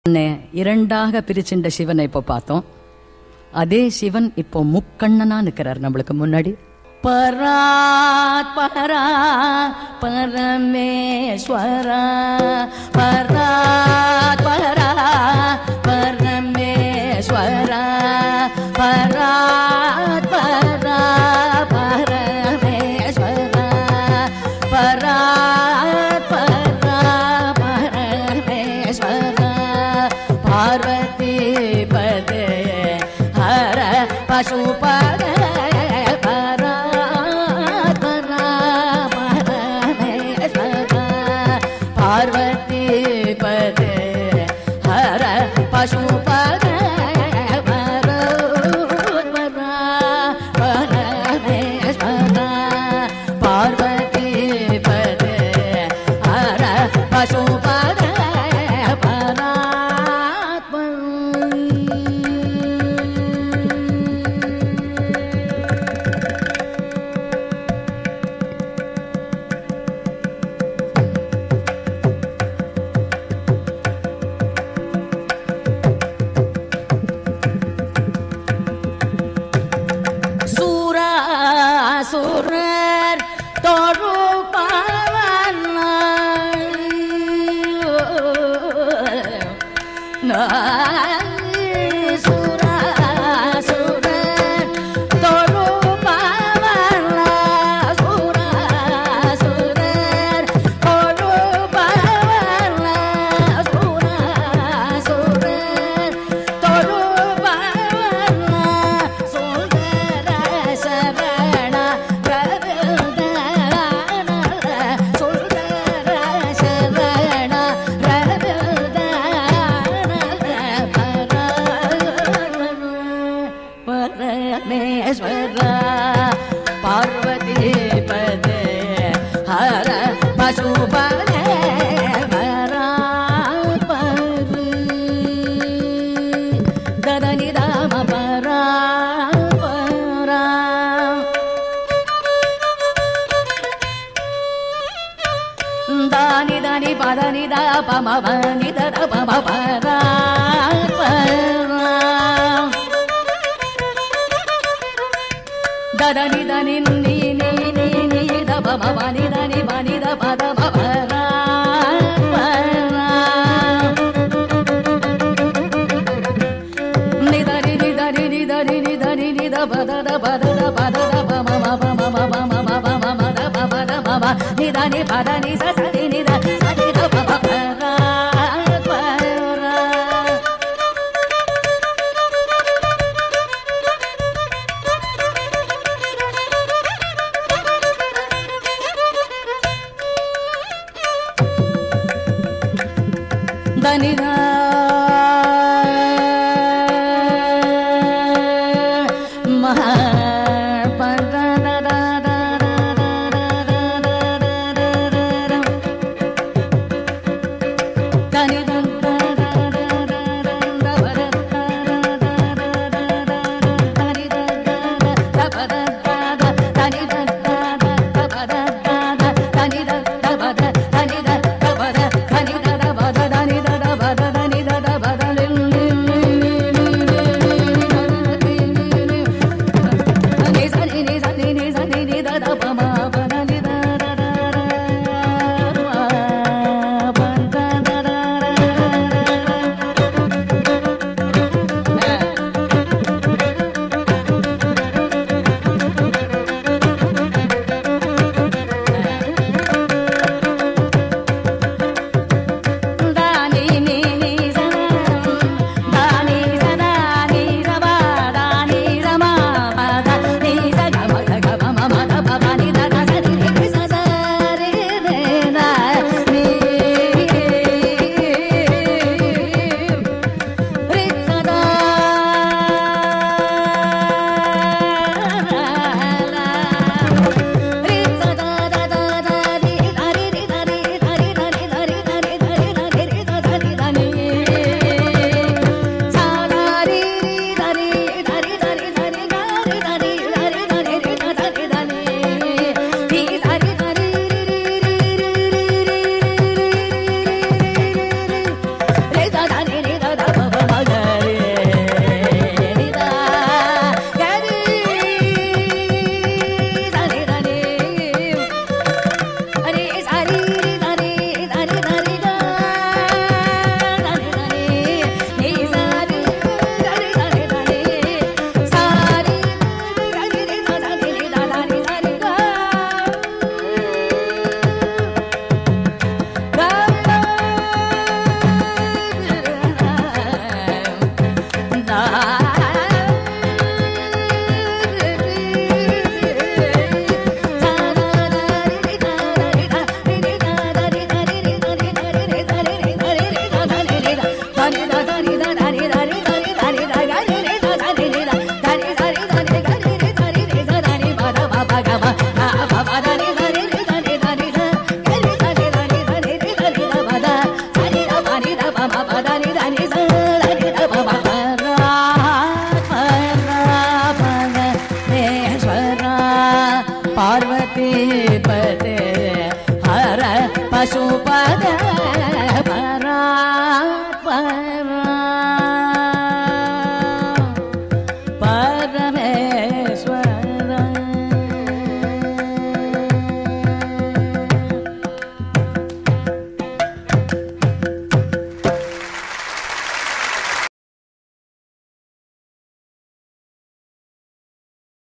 இரண்டாக பிரிச்சின்ற சிவனை இப்போ பார்த்தோம். அதே சிவன் இப்போ முக்கண்ணனா நிற்கிறார் நம்மளுக்கு முன்னாடி. பராத் பரா பரமேஸ்வரா பராத் பரா பரமேஸ்வரா பராத் பரா பரமேஸ்வரா பராத் பரா பரமேஸ்வரா பார்வதி பதே ஹர பசுபத பார்வதி பதே ஹர பசுபத பரமேஸ்வரா பார்வதி பதே ஹர பசுபத சுரர் தொழுபவன் பரமேஸ்வரா பார்வதி பதே ஹர பசுபத பராத்பரி ததனி தாம பராபரா தானி தானி பதனி தா பம பனி தத பம பராபரா ததனி தனி நீ நீ நீ நீ தப மபனி தனி பனி த பத பபரா நிதரி நிதரி நிதரி நிதரி நித பத த பத த பத த பம மப மப மம மப மம த பப த மப நிதனி பத நி ச சரி நித சரி த பபரா தனிதா மகா பத पार्वती पते हर पशुपद